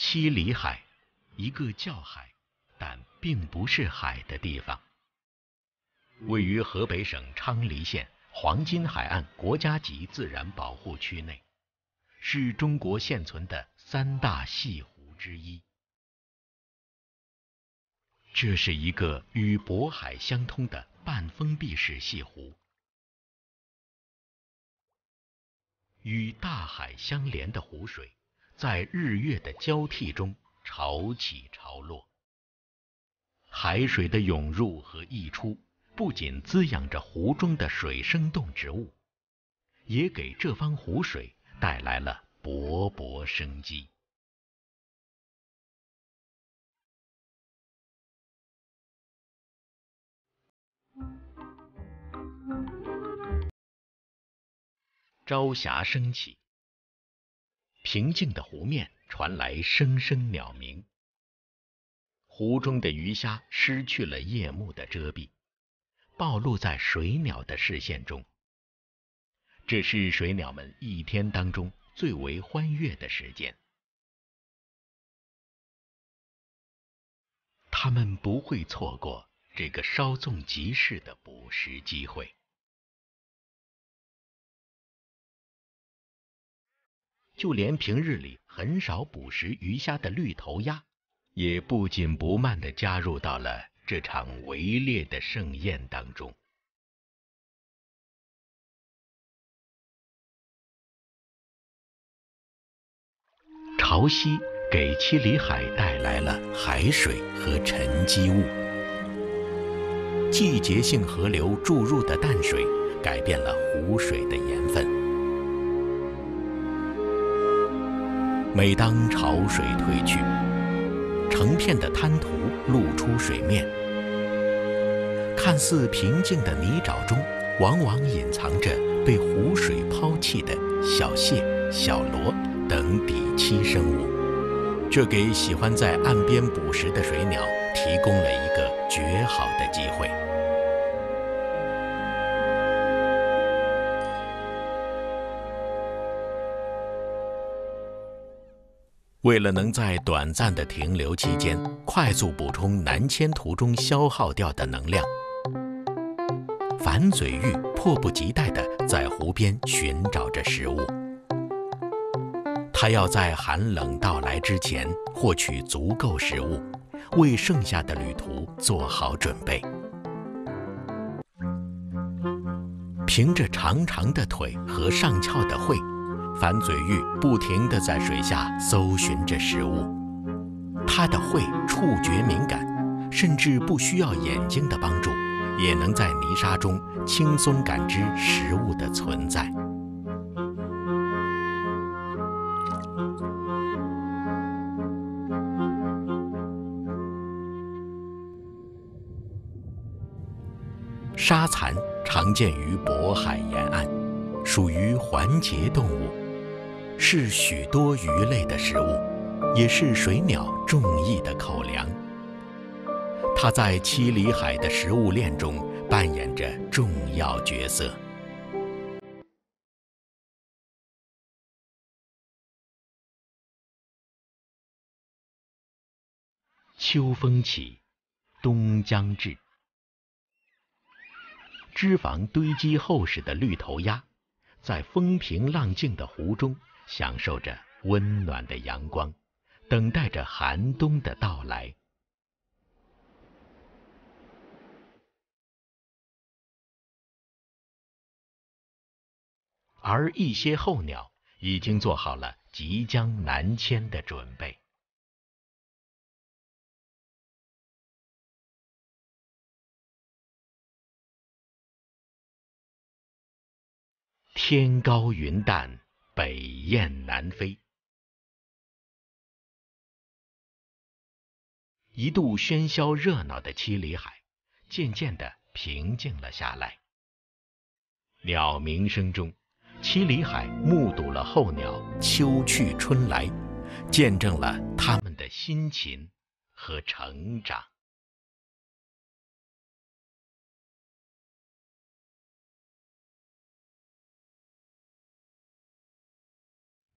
七里海，一个叫海，但并不是海的地方，位于河北省昌黎县黄金海岸国家级自然保护区内，是中国现存的3大细湖之一。这是一个与渤海相通的半封闭式细湖，与大海相连的湖水在日月的交替中潮起潮落。海水的涌入和溢出不仅滋养着湖中的水生动植物，也给这方湖水带来了勃勃生机。朝霞升起，平静的湖面传来声声鸟鸣。湖中的鱼虾失去了夜幕的遮蔽，暴露在水鸟的视线中。这是水鸟们一天当中最为欢悦的时间。它们不会错过这个稍纵即逝的捕食机会。就连平日里很少捕食鱼虾的绿头鸭，也不紧不慢地加入到了这场围猎的盛宴当中。潮汐给七里海带来了海水和沉积物，季节性河流注入的淡水改变了湖水的盐分。每当潮水退去，成片的滩涂露出水面，看似平静的泥沼中，往往隐藏着被湖水抛弃的小蟹、小螺等底栖生物，这给喜欢在岸边捕食的水鸟提供了一个绝好的机会。为了能在短暂的停留期间快速补充南迁途中消耗掉的能量，反嘴鹬迫不及待地在湖边寻找着食物。它要在寒冷到来之前获取足够食物，为剩下的旅途做好准备。凭着长长的腿和上翘的喙，反嘴鹬不停地在水下搜寻着食物。它的喙触觉敏感，甚至不需要眼睛的帮助，也能在泥沙中轻松感知食物的存在。沙蚕常见于渤海沿岸，属于环节动物，是许多鱼类的食物，也是水鸟众意的口粮。它在七里海的食物链中扮演着重要角色。秋风起，冬将至。脂肪堆积厚实的绿头鸭，在风平浪静的湖中享受着温暖的阳光，等待着寒冬的到来。而一些候鸟已经做好了即将南迁的准备。天高云淡，北雁南飞。一度喧嚣热闹的七里海，渐渐地平静了下来。鸟鸣声中，七里海目睹了候鸟秋去春来，见证了它们的辛勤和成长。